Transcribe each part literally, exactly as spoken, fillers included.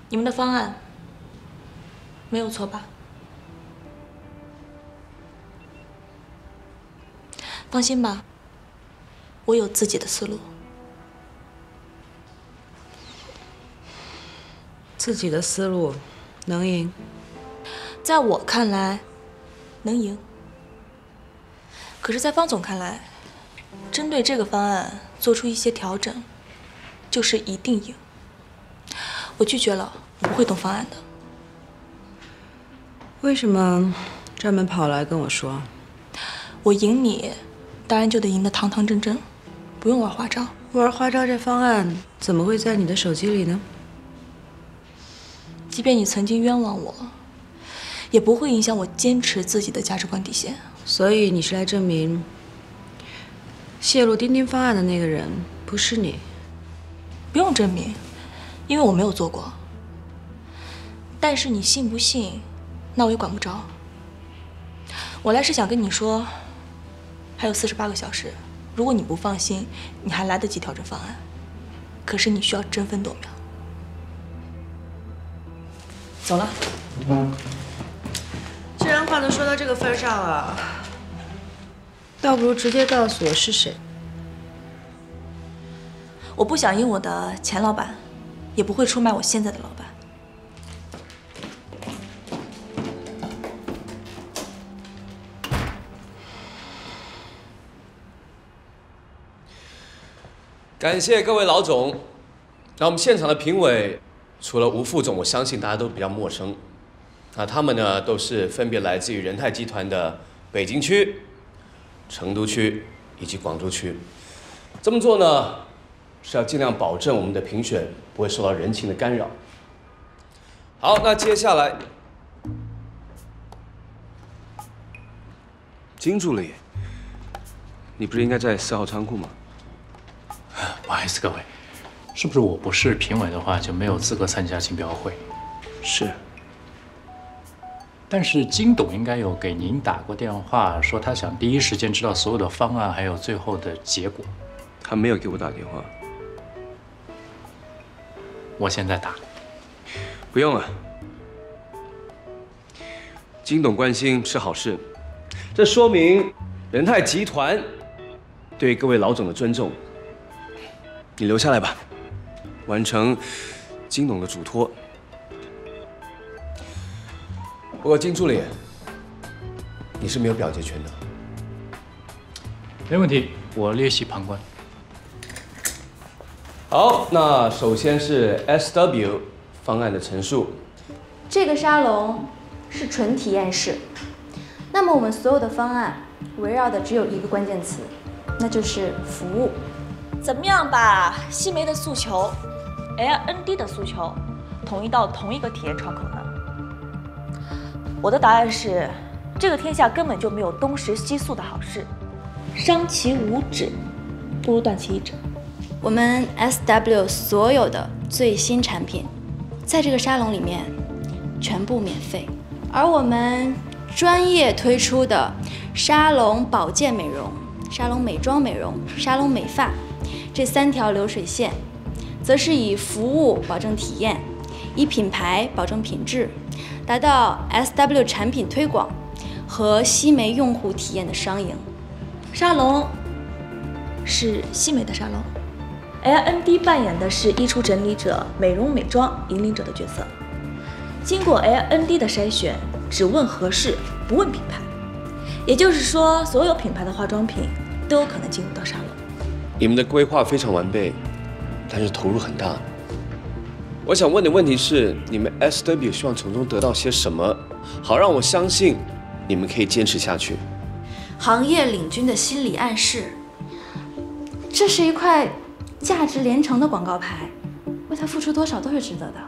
你们的方案没有错吧？放心吧，我有自己的思路。 自己的思路能赢？ 在我看来，能赢。可是，在方总看来，针对这个方案做出一些调整，就是一定赢。我拒绝了，我不会动方案的。 为什么专门跑来跟我说？ 我赢你，当然就得赢得堂堂正正，不用玩花招。 玩花招这方案怎么会在你的手机里呢？ 即便你曾经冤枉我，也不会影响我坚持自己的价值观底线。 所以你是来证明，泄露钉钉方案的那个人不是你？ 不用证明，因为我没有做过。但是你信不信，那我也管不着。我来是想跟你说，还有四十八个小时，如果你不放心，你还来得及调整方案。可是你需要争分夺秒。走了。 既然话都说到这个份上了，倒不如直接告诉我是谁。 我不想赢我的前老板，也不会出卖我现在的老板。 感谢各位老总。那我们现场的评委，除了吴副总，我相信大家都比较陌生。那他们呢，都是分别来自于仁泰集团的北京区、成都区以及广州区。这么做呢，是要尽量保证我们的评选不会受到人情的干扰。好，那接下来，金助理，你不是应该在四号仓库吗？ 不好意思，各位，是不是我不是评委的话，就没有资格参加竞标会？ 是。 但是金董应该有给您打过电话，说他想第一时间知道所有的方案，还有最后的结果。 他没有给我打电话。 我现在打。 不用了。金董关心是好事，这说明仁泰集团对各位老总的尊重。你留下来吧，完成金董的嘱托。不过金助理，你是没有表决权的。 没问题，我列席旁观。 好，那首先是 S W 方案的陈述。 这个沙龙是纯体验式，那么我们所有的方案围绕的只有一个关键词，那就是服务。 怎么样把西梅的诉求、L N D 的诉求统一到同一个体验窗口呢？我的答案是，这个天下根本就没有东食西宿的好事，伤其五指，不如断其一指。 我们 S W 所有的最新产品，在这个沙龙里面全部免费，而我们专业推出的沙龙保健美容、沙龙美妆美容、沙龙美发这三条流水线，则是以服务保证体验，以品牌保证品质，达到 S W 产品推广和西梅用户体验的双赢。 沙龙是西梅的沙龙 ，L N D 扮演的是衣橱整理者、美容美妆引领者的角色。经过 L N D 的筛选，只问合适，不问品牌。也就是说，所有品牌的化妆品都有可能进入到沙龙。 你们的规划非常完备，但是投入很大。我想问的问题是，你们 S W 希望从中得到些什么，好让我相信你们可以坚持下去？ 行业领军的心理暗示，这是一块价值连城的广告牌，为它付出多少都是值得的。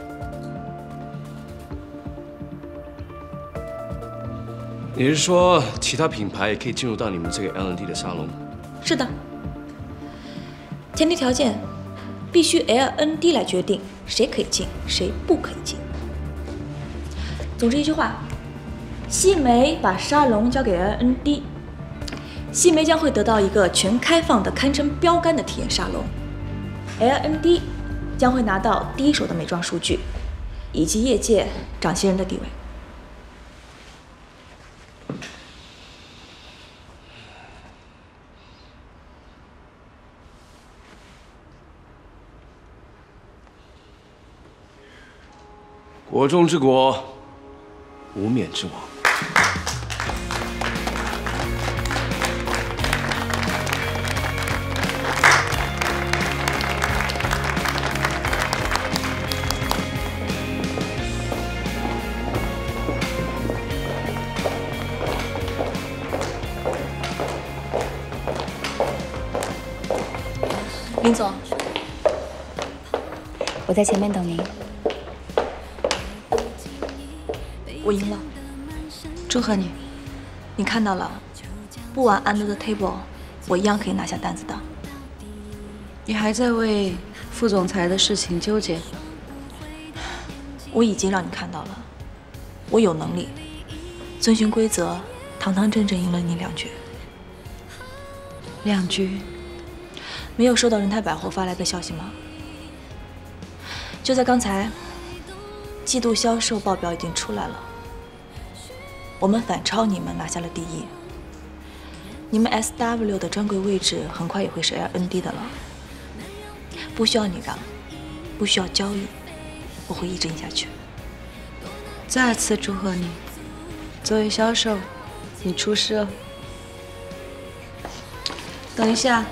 你是说，其他品牌也可以进入到你们这个 L N D 的沙龙？ 是的。前提条件必须 L N D 来决定谁可以进，谁不可以进。总之一句话，西梅把沙龙交给 L N D， 西梅将会得到一个全开放的、堪称标杆的体验沙龙。L N D 将会拿到第一手的美妆数据， 以及业界掌旗人的地位。 国中之国，无冕之王。 林总， 我在前面等您。 我赢了， 祝贺你！ 你看到了，不玩 Under the Table， 我一样可以拿下单子的。 你还在为副总裁的事情纠结？ 我已经让你看到了，我有能力，遵循规则，堂堂正正赢了你两局。 两局？ 没有收到仁泰百货发来的消息吗？就在刚才，季度销售报表已经出来了。我们反超你们，拿下了第一。你们 S W 的专柜位置很快也会是 L N D 的了，不需要你让，不需要交易，我会一直赢下去。 再次祝贺你，作为销售，你出师了。等一下。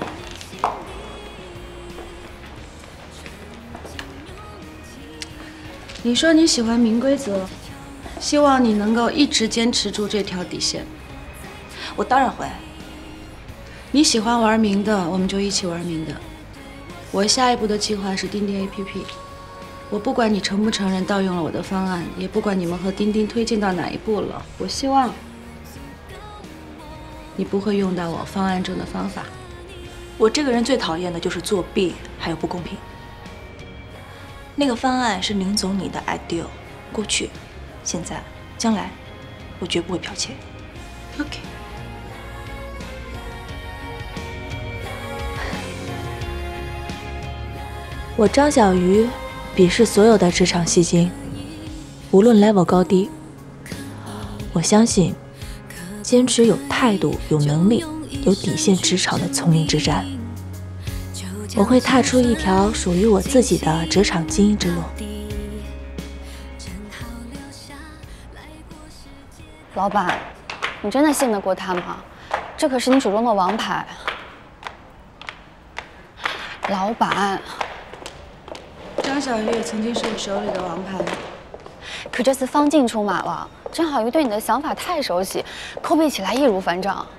你说你喜欢明规则，希望你能够一直坚持住这条底线。 我当然会。 你喜欢玩明的，我们就一起玩明的。我下一步的计划是钉钉 A P P， 我不管你承不承认盗用了我的方案，也不管你们和钉钉推进到哪一步了，我希望你不会用到我方案中的方法。 我这个人最讨厌的就是作弊，还有不公平。那个方案是林总你的 ideal， 过去、现在、将来，我绝不会剽窃。 OK。 我张小鱼鄙视所有的职场戏精，无论 level 高低。我相信，坚持有态度、有能力、有底线职场的丛林之战。我会踏出一条属于我自己的职场精英之路。 老板，你真的信得过他吗？这可是你手中的王牌。老板， 张小鱼也曾经是我手里的王牌， 可这次方静出马了，张小鱼对你的想法太熟悉，抠鼻起来易如反掌。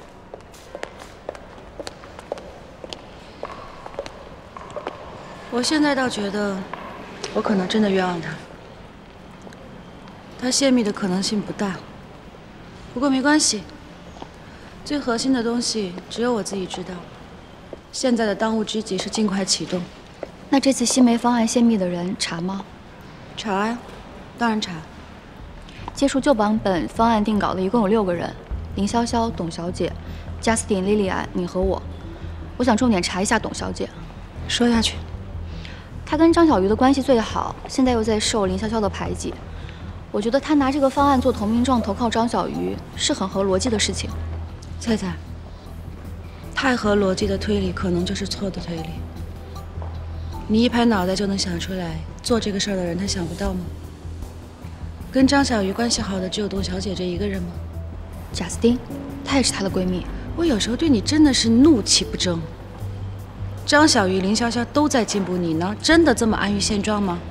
我现在倒觉得，我可能真的冤枉他。他泄密的可能性不大，不过没关系。最核心的东西只有我自己知道。现在的当务之急是尽快启动。 那这次新媒方案泄密的人查吗？ 查呀，当然查。 接触旧版本方案定稿的一共有六个人：林潇潇、董小姐、加斯汀、莉莉安，你和我。我想重点查一下董小姐。 说下去。 他跟张小鱼的关系最好，现在又在受林潇潇的排挤，我觉得他拿这个方案做投名状投靠张小鱼是很合逻辑的事情。 菜菜，太合逻辑的推理可能就是错的推理。你一拍脑袋就能想出来，做这个事儿的人他想不到吗？跟张小鱼关系好的只有董小姐这一个人吗？ 贾斯汀，她也是她的闺蜜。 我有时候对你真的是怒气不争。张小鱼、林潇潇都在进步，你呢？真的这么安于现状吗？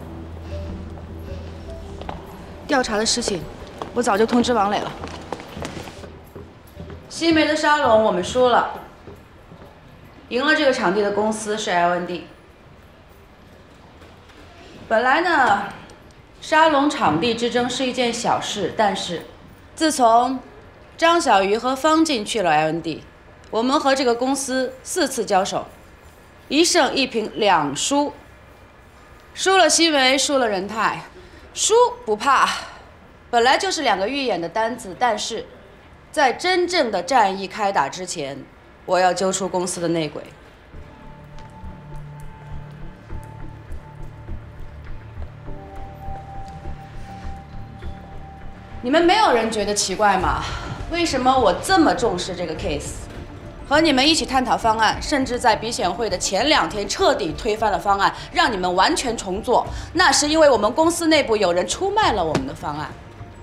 调查的事情，我早就通知王磊了。西梅的沙龙我们输了，赢了这个场地的公司是 L N D。本来呢，沙龙场地之争是一件小事，但是自从张小鱼和方静去了 L N D， 我们和这个公司四次交手。一胜一平两输，输了西梅，输了仁泰，输不怕，本来就是两个预演的单子，但是在真正的战役开打之前，我要揪出公司的内鬼。 你们没有人觉得奇怪吗？为什么我这么重视这个 case， 和你们一起探讨方案，甚至在比选会的前两天彻底推翻了方案，让你们完全重做？那是因为我们公司内部有人出卖了我们的方案。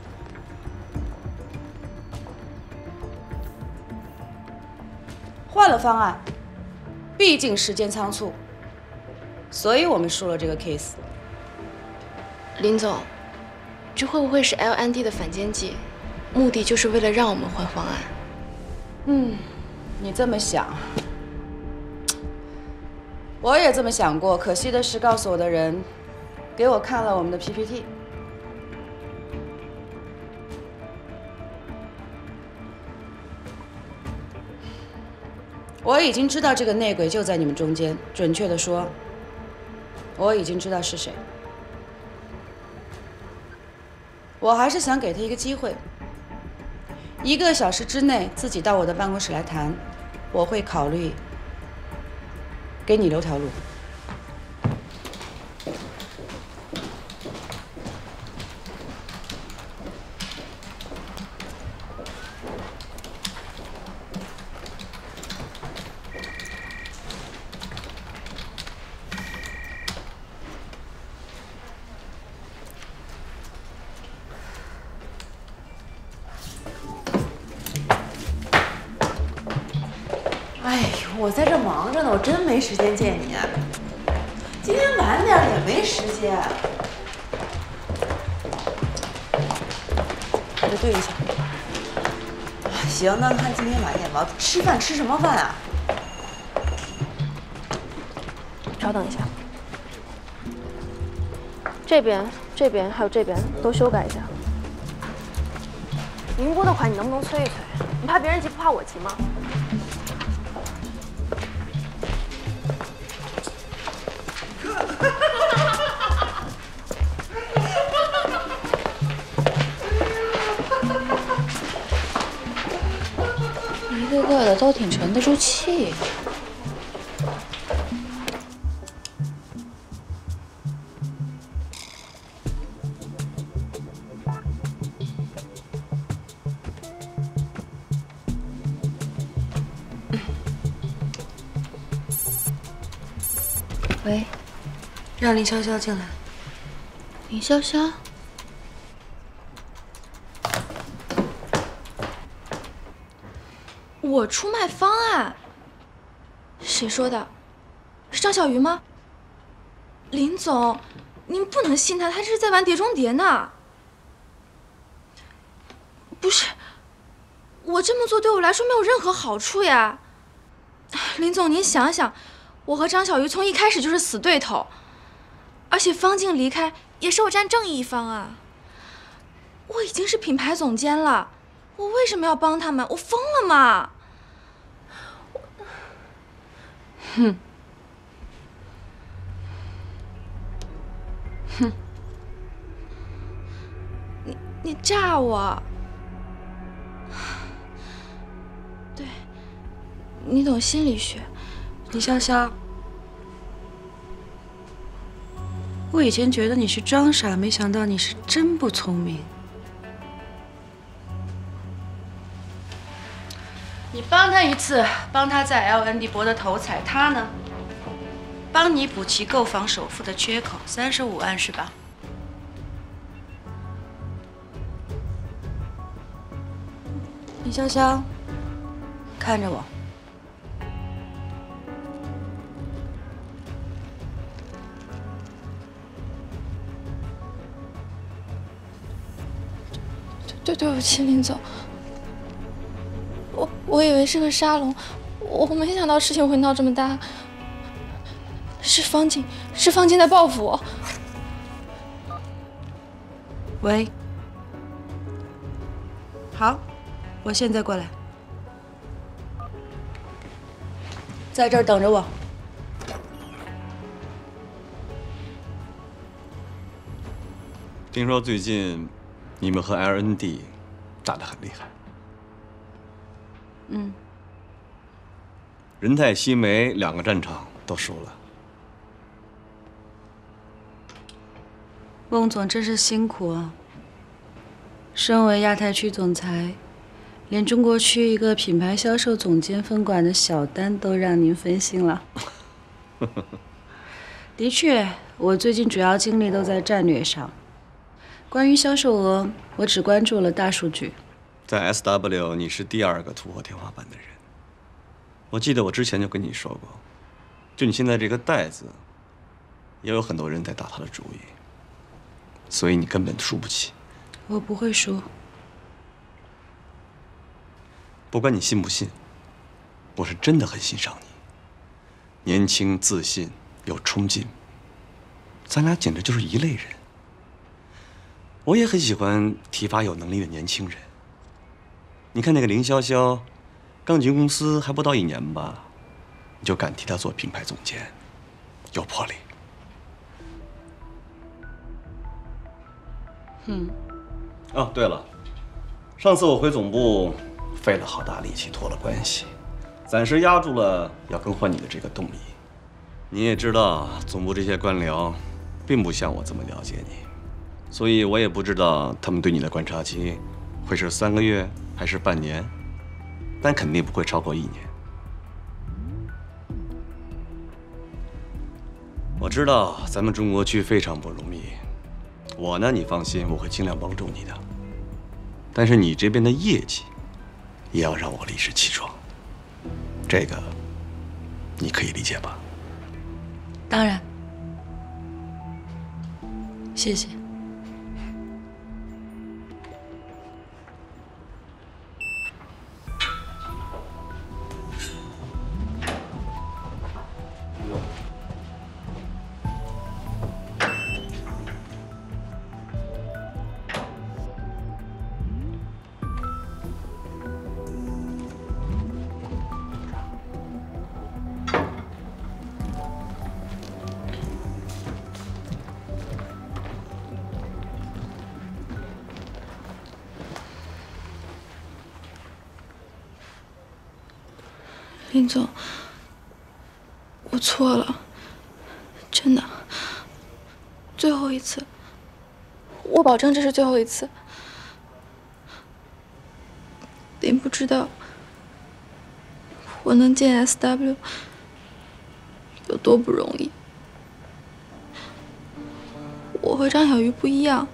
换了方案，毕竟时间仓促，所以我们输了这个 case。 林总，这会不会是 L N D 的反间计？目的就是为了让我们换方案？ 嗯，你这么想，我也这么想过。可惜的是，告诉我的人给我看了我们的 P P T。我已经知道这个内鬼就在你们中间，准确的说，我已经知道是谁。我还是想给他一个机会，一个小时之内自己到我的办公室来谈，我会考虑给你留条路。 哎呦，我在这忙着呢，我真没时间见你。今天晚点也没时间，还得对一下。行，那看今天晚点吧。吃饭吃什么饭啊？ 稍等一下，这边、这边还有这边都修改一下。宁波的款你能不能催一催？你怕别人急不怕我急吗？ 一个个的都挺沉得住气。 喂， 让林潇潇进来。 林潇潇。我出卖方案？谁说的？是张小鱼吗？林总，您不能信他，他这是在玩碟中谍呢。不是，我这么做对我来说没有任何好处呀。林总，您想想，我和张小鱼从一开始就是死对头，而且方静离开也是我站正义一方啊。我已经是品牌总监了，我为什么要帮他们？我疯了吗？ 哼，哼， 你你炸我？对，你懂心理学。 李潇潇，我以前觉得你是装傻，没想到你是真不聪明。你帮他一次，帮他在 L N D 博得头彩，他呢，帮你补齐购房首付的缺口，三十五万是吧？李潇潇，看着我。 对，对不起，林总。我我以为是个沙龙，我没想到事情会闹这么大。是方静，是方静在报复我。 喂，好，我现在过来，在这儿等着我。 听说最近你们和 L N D 打得很厉害。 嗯， 仁泰、西梅两个战场都输了。 翁总真是辛苦啊！ 身为亚太区总裁，连中国区一个品牌销售总监分管的小单都让您分心了。的确，我最近主要精力都在战略上。关于销售额，我只关注了大数据。 在 S W， 你是第二个突破天花板的人。我记得我之前就跟你说过，就你现在这个袋子，也有很多人在打他的主意，所以你根本输不起。 我不会输。 不管你信不信，我是真的很欣赏你，年轻、自信、有冲劲，咱俩简直就是一类人。我也很喜欢提拔有能力的年轻人。你看那个林潇潇，刚进公司还不到一年吧，你就敢替她做品牌总监，有魄力。 嗯。 哦，对了，上次我回总部费了好大力气托了关系，暂时压住了要更换你的这个动力。你也知道，总部这些官僚并不像我这么了解你，所以我也不知道他们对你的观察期会是三个月还是半年，但肯定不会超过一年。我知道咱们中国区非常不容易，我呢，你放心，我会尽量帮助你的。但是你这边的业绩也要让我理直气壮，这个你可以理解吧？ 当然，谢谢。 林总，我错了，真的，最后一次，我保证这是最后一次。您不知道，我能进 S W 有多不容易。我和张小鱼不一样，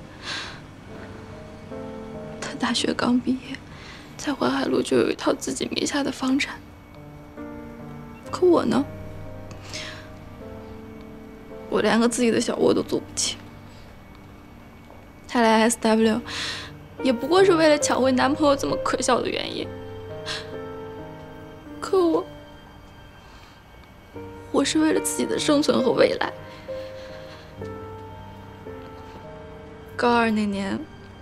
他大学刚毕业，在淮海路就有一套自己名下的房产。可我呢，我连个自己的小窝都租不起。他来 S W 也不过是为了抢回男朋友这么可笑的原因。可我，我是为了自己的生存和未来。高二那年，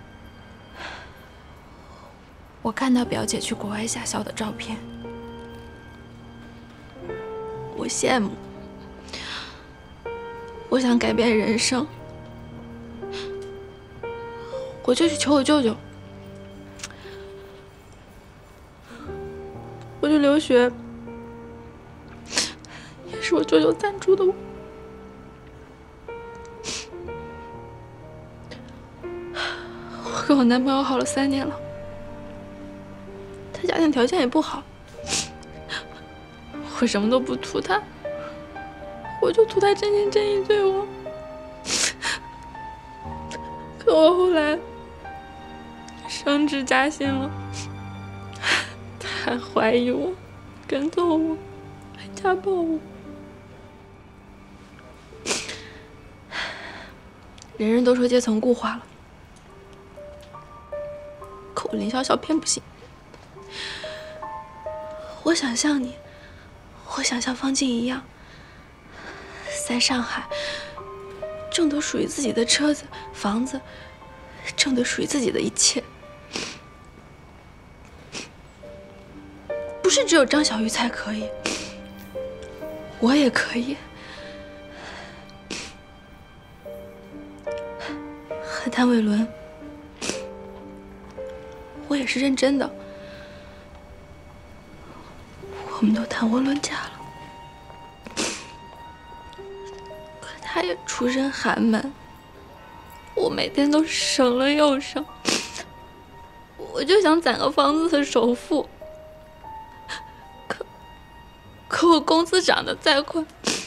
我看到表姐去国外下校的照片。我羡慕，我想改变人生，我就去求我舅舅，我去留学，也是我舅舅赞助的我。我跟我男朋友好了三年了，他家庭条件也不好。我什么都不图他，我就图他真心真意对我。可我后来升职加薪了，他还怀疑我，跟踪我，还家暴我。人人都说阶层固化了，可我林潇潇偏不信。我想像你。我想像方静一样，在上海挣得属于自己的车子、房子，挣得属于自己的一切。不是只有张小鱼才可以，我也可以。和谭伟伦，我也是认真的。我们都谈婚论嫁了，可他也出身寒门，我每天都省了又省， 我就想攒个房子的首付，可可我工资涨得再快，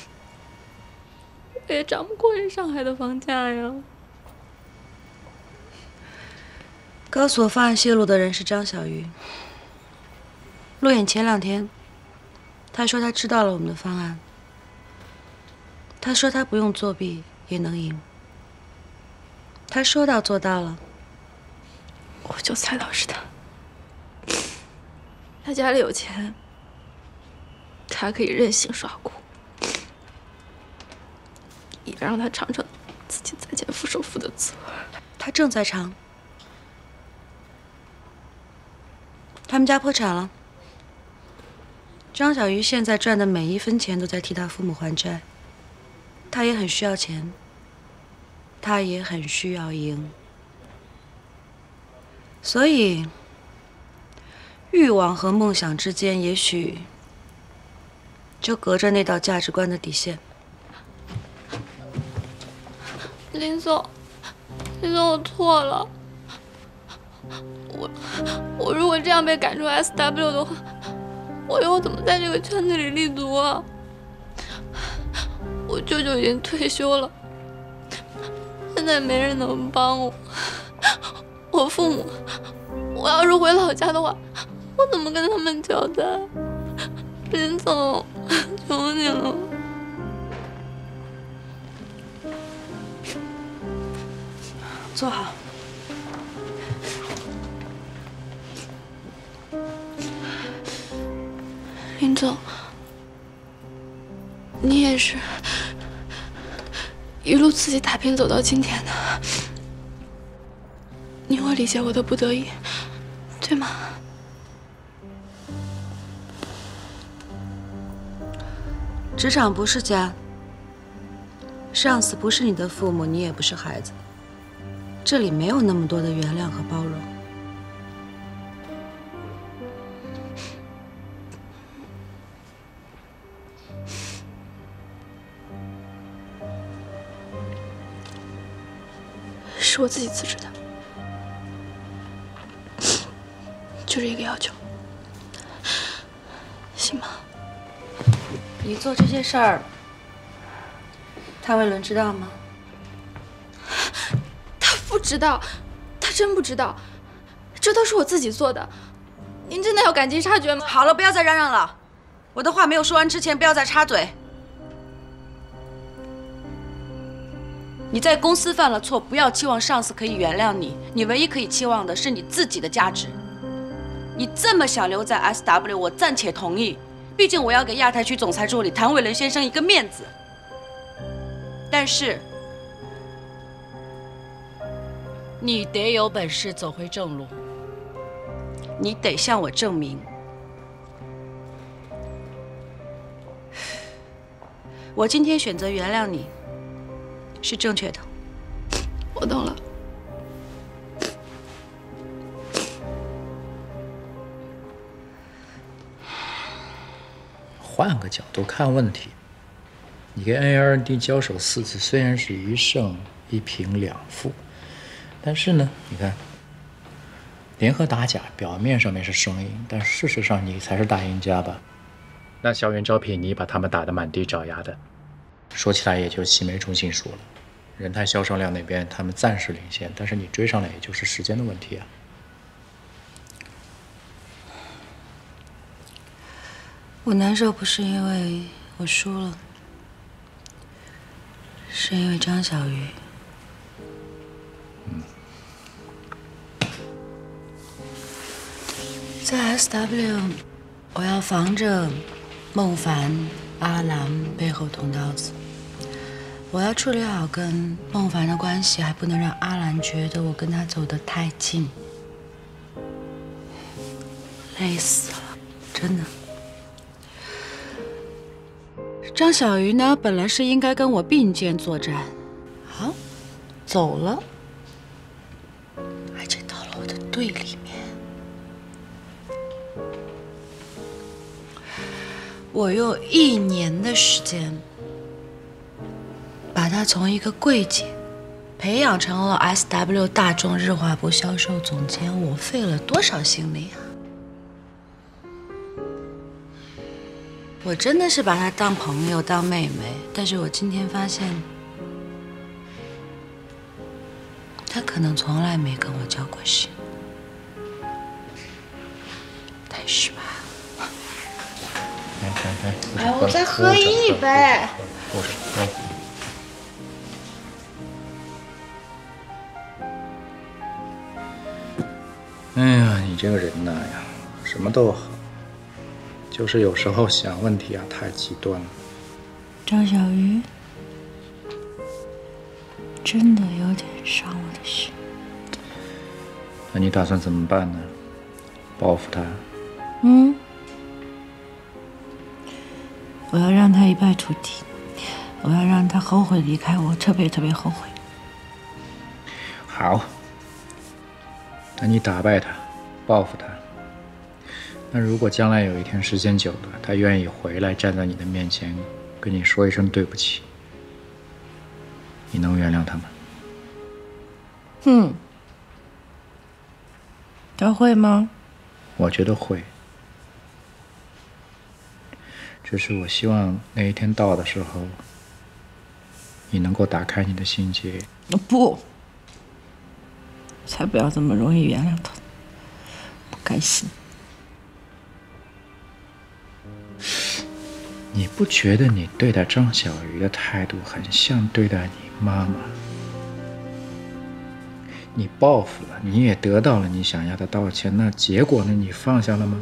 我也涨不过人上海的房价呀。 告诉我方案泄露的人是张小鱼。路演前两天，他说他知道了我们的方案，他说他不用作弊也能赢，他说到做到了。 我就猜到是他，他家里有钱，他可以任性耍酷，也让他尝尝自己再见副首富的滋味。 他正在尝。他们家破产了，张小鱼现在赚的每一分钱都在替他父母还债，他也很需要钱，他也很需要赢，所以欲望和梦想之间也许就隔着那道价值观的底线。 林总，林总，我错了。我我如果这样被赶出 S W 的话，我以后怎么在这个圈子里立足啊？我舅舅已经退休了，现在没人能帮我。我父母，我要是回老家的话，我怎么跟他们交代？林总，求你了。 坐好。 林总，你也是一路自己打拼走到今天的，你会理解我的不得已，对吗？ 职场不是家，上司不是你的父母，你也不是孩子，这里没有那么多的原谅和包容。 是我自己辞职的，就这一个要求，行吗？ 你做这些事儿，谭伟伦知道吗？ 他不知道，他真不知道，这都是我自己做的。您真的要赶尽杀绝吗？ 好了，不要再嚷嚷了，我的话没有说完之前，不要再插嘴。你在公司犯了错，不要期望上司可以原谅你，你唯一可以期望的是你自己的价值。你这么想留在 S W， 我暂且同意，毕竟我要给亚太区总裁助理谭伟伦先生一个面子。但是，你得有本事走回正路，你得向我证明，我今天选择原谅你是正确的。 我懂了。 换个角度看问题，你跟 A R N D 交手四次，虽然是一胜一平两负，但是呢，你看，联合打假表面上面是双赢，但事实上你才是大赢家吧？那校园招聘你把他们打得满地找牙的，说起来也就齐眉中心数了。人泰销售量那边他们暂时领先，但是你追上来也就是时间的问题啊。 我难受不是因为我输了，是因为张小鱼。 嗯， 在 S W， 我要防着孟凡、阿兰背后捅刀子。我要处理好跟孟凡的关系，还不能让阿兰觉得我跟他走得太近。累死了，真的。张小鱼呢，本来是应该跟我并肩作战，好，走了，而且到了我的队里面。我用一年的时间，把她从一个柜姐培养成了 S W 大众日化部销售总监，我费了多少心力啊！我真的是把她当朋友、当妹妹，但是我今天发现，她可能从来没跟我交过心，太失败了。 来来来， 哎，我再喝一杯。 不是，来。哎呀，你这个人呐呀，什么都好，就是有时候想问题啊太极端了。 张小鱼，真的有点伤我的心。 那你打算怎么办呢？报复他？ 嗯，我要让他一败涂地，我要让他后悔离开我，特别特别后悔。 好。那你打败他，报复他。那如果将来有一天时间久了，他愿意回来站在你的面前，跟你说一声对不起，你能原谅他吗？ 嗯，他会吗？ 我觉得会。只是我希望那一天到的时候，你能够打开你的心结。 不。才不要这么容易原谅他，不甘心。 你不觉得你对待张小鱼的态度很像对待你妈妈？你报复了，你也得到了你想要的道歉，那结果呢？你放下了吗？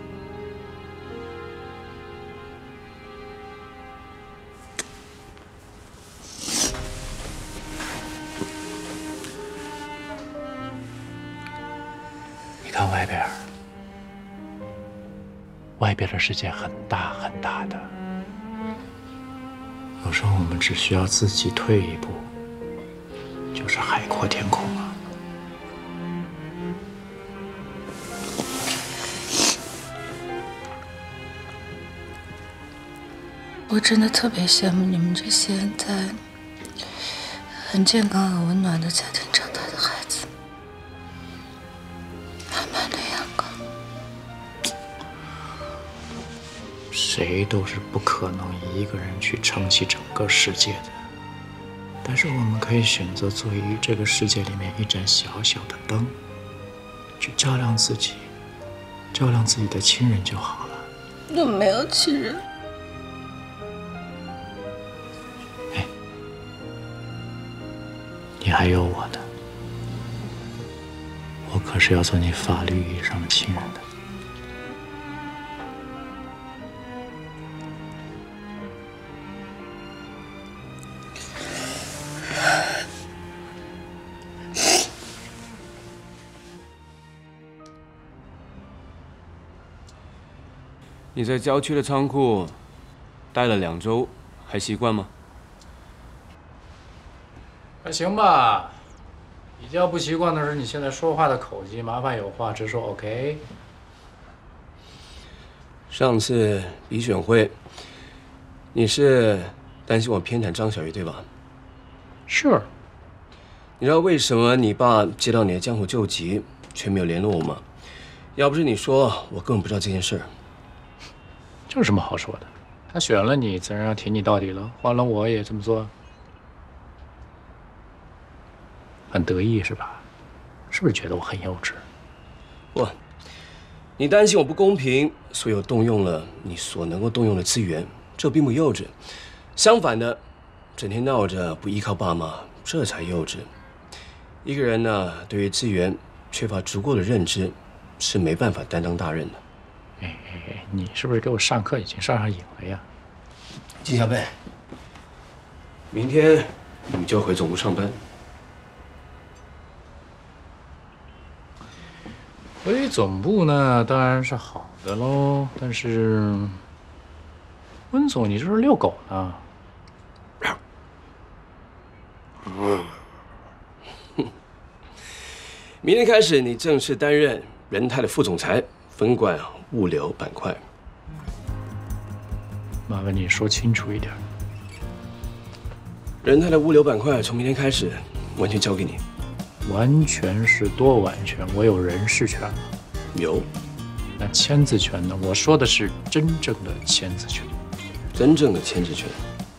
看外边，外边的世界很大很大的。有时候我们只需要自己退一步，就是海阔天空啊。 我真的特别羡慕你们这些在很健康、很温暖的家庭长大的孩子。 谁都是不可能一个人去撑起整个世界的，但是我们可以选择做于这个世界里面一盏小小的灯，去照亮自己，照亮自己的亲人就好了。 我没有亲人。 哎，你还有我的，我可是要做你法律意义上的亲人的。 你在郊区的仓库待了两周，还习惯吗？ 还行吧。比较不习惯的是你现在说话的口气，麻烦有话直说 ，OK？ 上次比选会，你是担心我偏袒张小鱼对吧？ 是。 你知道为什么你爸接到你的江湖救急却没有联络我吗？要不是你说，我根本不知道这件事。 这有什么好说的？他选了你，自然要挺你到底了。换了我也这么做，很得意是吧？是不是觉得我很幼稚？ 不，你担心我不公平，所以我动用了你所能够动用的资源，这并不幼稚。相反的，整天闹着不依靠爸妈，这才幼稚。一个人呢，对于资源缺乏足够的认知，是没办法担当大任的。 哎哎哎，你是不是给我上课已经上上瘾了呀？ 金小贝，明天你就回总部上班。 回总部呢，当然是好的喽。但是，温总，你这是遛狗呢？ 嗯。明天开始，你正式担任仁泰的副总裁，分管物流板块。 麻烦你说清楚一点。 仁泰的物流板块从明天开始完全交给你。 完全是多完全？我有人事权吗？ 有。 那签字权呢？我说的是真正的签字权。 真正的签字权。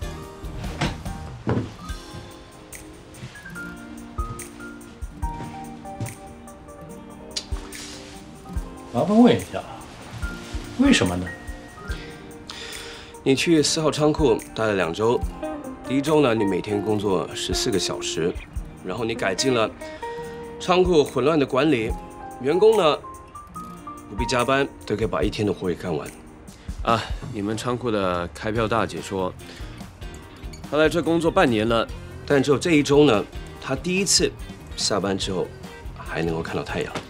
麻烦问一下，为什么呢？ 你去四号仓库待了两周，第一周呢，你每天工作十四个小时，然后你改进了仓库混乱的管理，员工呢不必加班都可以把一天的活给干完。啊，你们仓库的开票大姐说，她来这工作半年了，但只有这一周呢，她第一次下班之后还能够看到太阳。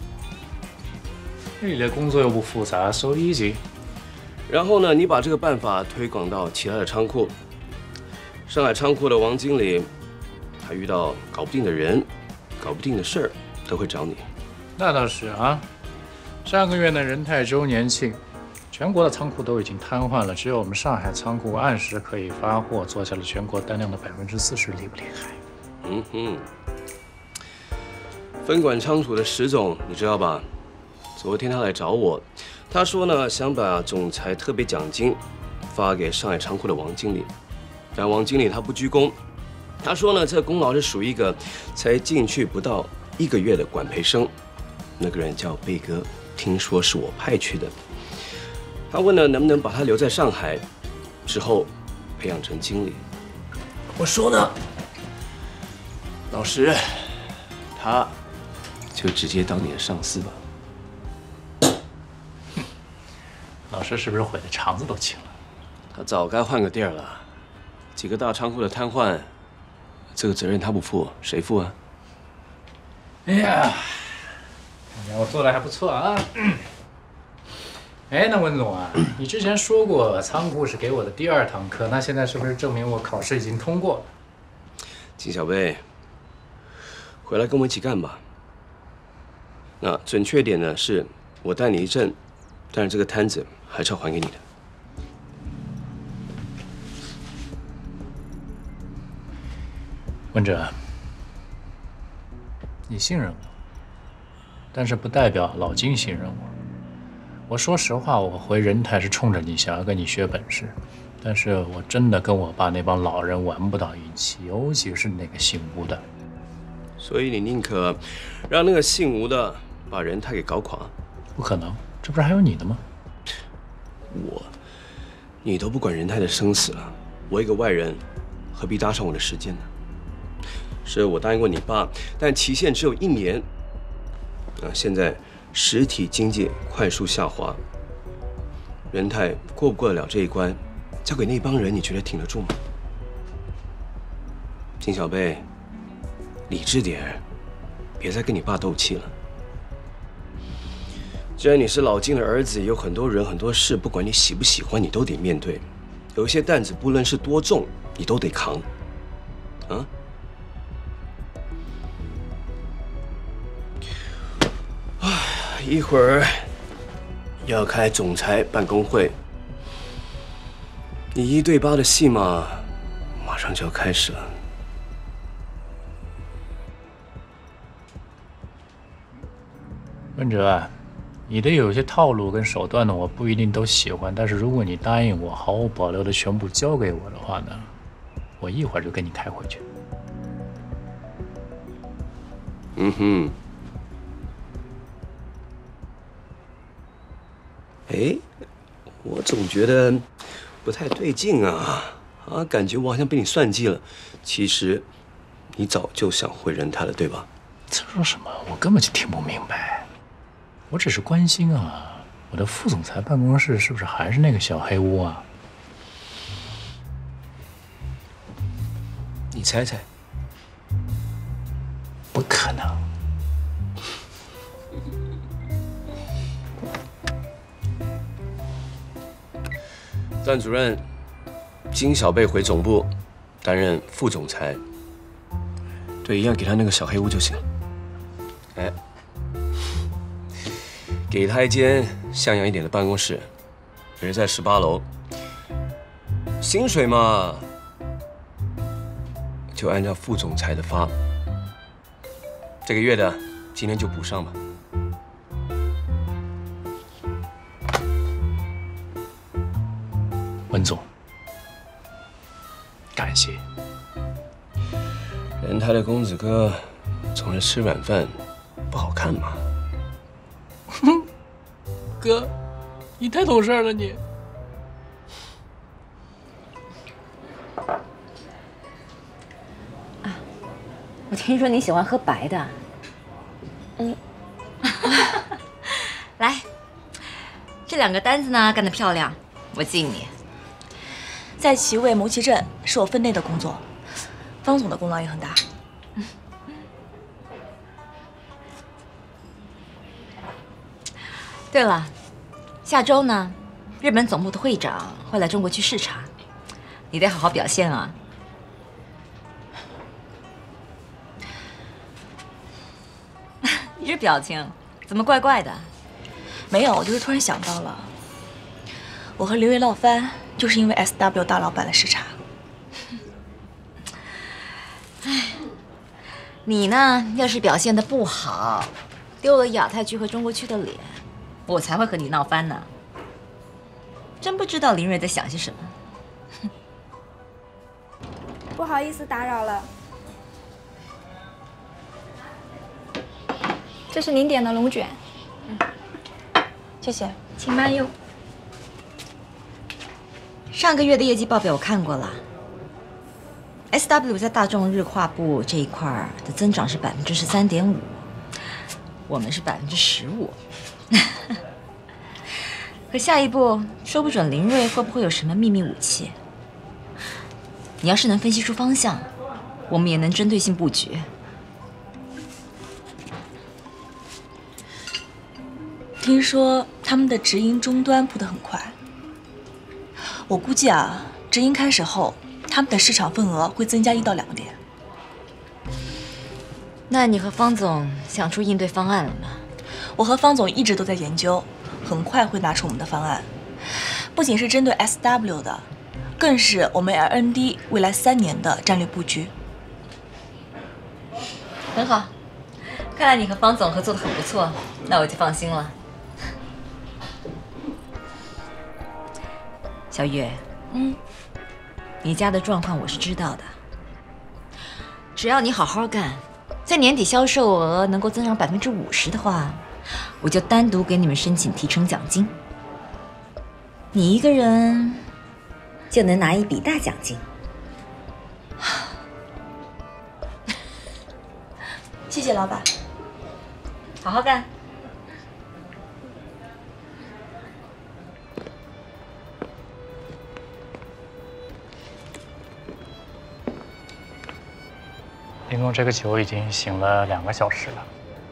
这里的工作又不复杂 ，so easy。 然后呢，你把这个办法推广到其他的仓库。上海仓库的王经理，他遇到搞不定的人、搞不定的事儿，都会找你。 那倒是啊。上个月呢，仁泰周年庆，全国的仓库都已经瘫痪了，只有我们上海仓库按时可以发货，做下了全国单量的百分之四十，厉不厉害？ 嗯哼。分管仓储的石总，你知道吧？昨天他来找我，他说呢，想把总裁特别奖金发给上海仓库的王经理，但王经理他不鞠躬，他说呢，这个功劳是属于一个才进去不到一个月的管培生，那个人叫贝哥，听说是我派去的。他问呢，能不能把他留在上海，之后培养成经理。我说呢，老师，他就直接当你的上司吧。 老师是不是悔得肠子都青了？ 他早该换个地儿了。几个大仓库的瘫痪，这个责任他不负，谁负啊？ 哎呀，看来我做的还不错啊。哎，那温总啊，你之前说过仓库是给我的第二堂课，那现在是不是证明我考试已经通过了？ 金小贝，回来跟我一起干吧。那准确点呢，是我带你一阵，但是这个摊子还是要还给你的。 温哲，你信任我，但是不代表老金信任我。我说实话，我回仁泰是冲着你，想要跟你学本事，但是我真的跟我爸那帮老人玩不到一起，尤其是那个姓吴的。 所以你宁可让那个姓吴的把仁泰给搞垮？ 不可能，这不是还有你的吗？ 我，你都不管仁泰的生死了，我一个外人，何必搭上我的时间呢？是我答应过你爸，但期限只有一年。啊，现在实体经济快速下滑，仁泰过不过得了这一关？交给那帮人，你觉得挺得住吗？金小贝，理智点，别再跟你爸斗气了。既然你是老金的儿子，有很多人很多事，不管你喜不喜欢，你都得面对。有一些担子，不论是多重，你都得扛。啊？哎呀，一会儿要开总裁办公会，你一对八的戏码马上就要开始了。 温哲啊，你的有些套路跟手段呢，我不一定都喜欢，但是如果你答应我毫无保留的全部交给我的话呢，我一会儿就跟你开回去。 嗯哼。哎，我总觉得不太对劲啊！啊，感觉我好像被你算计了。其实，你早就想回仁泰了，对吧？ 这说什么？我根本就听不明白。我只是关心啊，我的副总裁办公室是不是还是那个小黑屋啊？ 你猜猜？ 不可能。 段主任，金小贝回总部担任副总裁。对，一样给他那个小黑屋就行了。哎，给他一间像样一点的办公室，也是在十八楼。薪水嘛，就按照副总裁的发， 这个月的今天就补上吧。 文总，感谢。 仁泰的公子哥总是吃软饭，不好看嘛。 哼，哥，你太懂事了你。 啊，我听说你喜欢喝白的。嗯。来，这两个单子呢干得漂亮，我敬你。 在其位谋其政是我分内的工作，方总的功劳也很大。 对了，下周呢，日本总部的会长会来中国去视察，你得好好表现啊。你这表情怎么怪怪的？ 没有，我就是突然想到了，我和林睿闹翻，就是因为 S W 大老板的视察。 哎，你呢，要是表现得不好，丢了亚太区和中国区的脸，我才会和你闹翻呢。真不知道林睿在想些什么。 不好意思打扰了，这是您点的龙卷。 嗯，谢谢， 请慢用。 上个月的业绩报表我看过了 ，S W 在大众日化部这一块的增长是百分之十三点五，我们是百分之十五。可下一步说不准林睿会不会有什么秘密武器。你要是能分析出方向，我们也能针对性布局。 听说他们的直营终端铺得很快，我估计啊，直营开始后，他们的市场份额会增加一到两个点。 那你和方总想出应对方案了吗？ 我和方总一直都在研究，很快会拿出我们的方案，不仅是针对 S W 的，更是我们 L N D 未来三年的战略布局。 很好，看来你和方总合作的很不错，那我就放心了。小月， 嗯， 你家的状况我是知道的，只要你好好干，在年底销售额能够增长百分之五十的话，我就单独给你们申请提成奖金，你一个人就能拿一笔大奖金。 谢谢老板， 好好干。 林总，这个酒已经醒了两个小时了。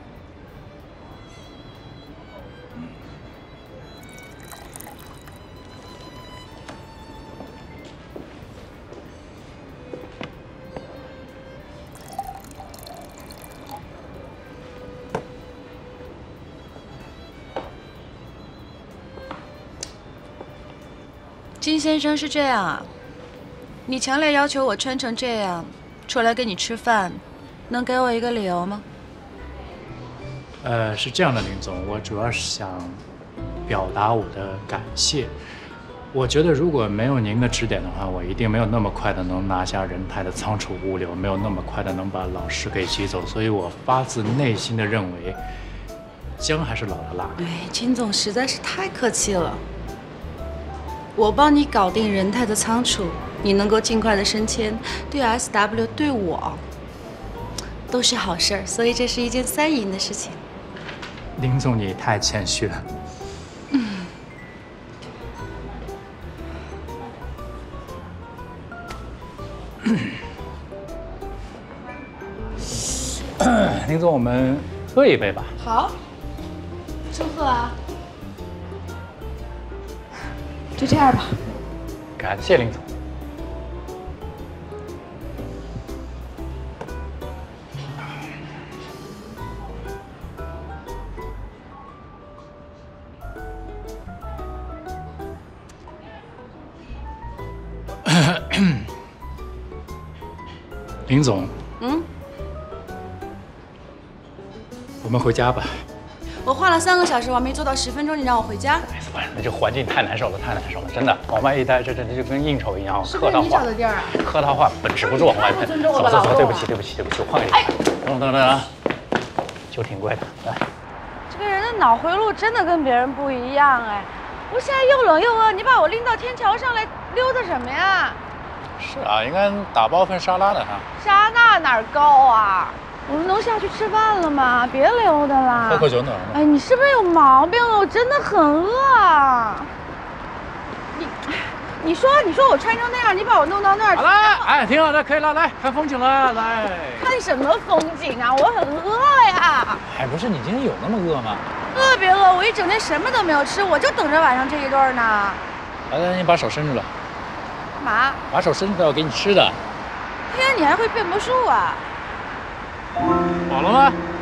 金先生是这样啊，你强烈要求我穿成这样出来跟你吃饭，能给我一个理由吗？ 呃，是这样的，林总，我主要是想表达我的感谢。我觉得如果没有您的指点的话，我一定没有那么快的能拿下仁泰的仓储物流，没有那么快的能把老师给挤走。所以我发自内心的认为，姜还是老的辣。 哎，金总实在是太客气了。我帮你搞定仁泰的仓储，你能够尽快的升迁，对 S W 对我都是好事儿，所以这是一件三赢的事情。 林总，你太谦虚了。嗯。林总，我们喝一杯吧。 好，祝贺啊！就这样吧。 感谢林总。林总， 嗯， 我们回家吧。 我花了三个小时，我还没做到十分钟，你让我回家？ 哎，不是，那这环境太难受了，太难受了，真的。往外一待，这这这就跟应酬一样，客套话。是你找的地儿啊？客套话本止不住往外喷。尊重我的劳动。对不起，对不起，对不起，我换个地方。等等等等，酒挺贵的，来。 这个人的脑回路真的跟别人不一样哎！我现在又冷又饿，你把我拎到天桥上来溜达什么呀？ 是啊，应该打包份沙拉的哈。 沙拉哪儿够啊？我们能下去吃饭了吗？别溜达了。 喝口酒暖和。 哎，你是不是有毛病了？我真的很饿啊！你，你说，你说我穿成那样，你把我弄到那儿。 好了，哎，挺好的，可以了，来看风景了，来。 看什么风景啊？我很饿呀。 哎，不是，你今天有那么饿吗？ 特别饿，我一整天什么都没有吃，我就等着晚上这一顿呢。 来来，你把手伸出来。 干嘛？ 把手伸出来，我给你吃的。 天，你还会变魔术啊？ 饱了吗？